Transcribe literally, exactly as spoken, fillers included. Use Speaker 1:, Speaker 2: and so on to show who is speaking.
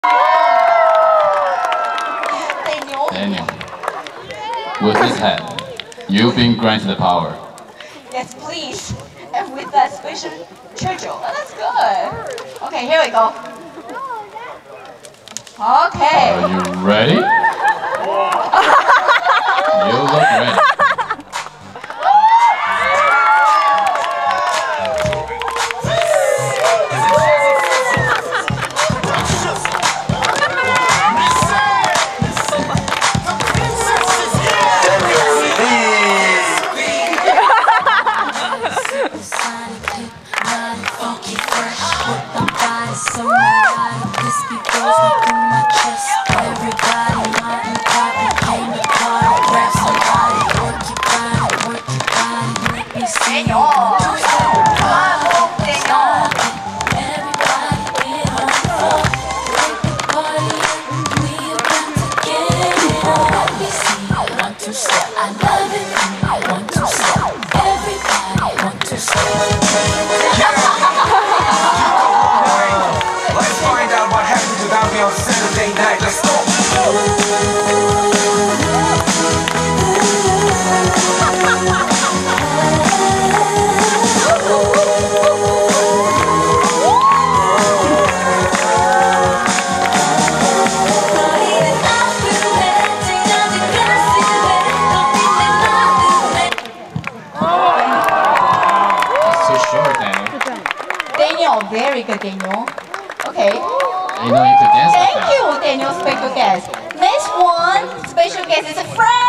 Speaker 1: Daniel.
Speaker 2: Daniel, with this hand, you've been granted the power.
Speaker 1: Yes, please. And with that special Churchill. Oh, that's good. Okay, here we go. Okay.
Speaker 2: Are you ready? You look ready.
Speaker 1: Daniel, very good, Daniel. Okay.
Speaker 2: You know you could dance like
Speaker 1: Thank
Speaker 2: that.
Speaker 1: you, Daniel, special guest. Next one, special guest is a friend.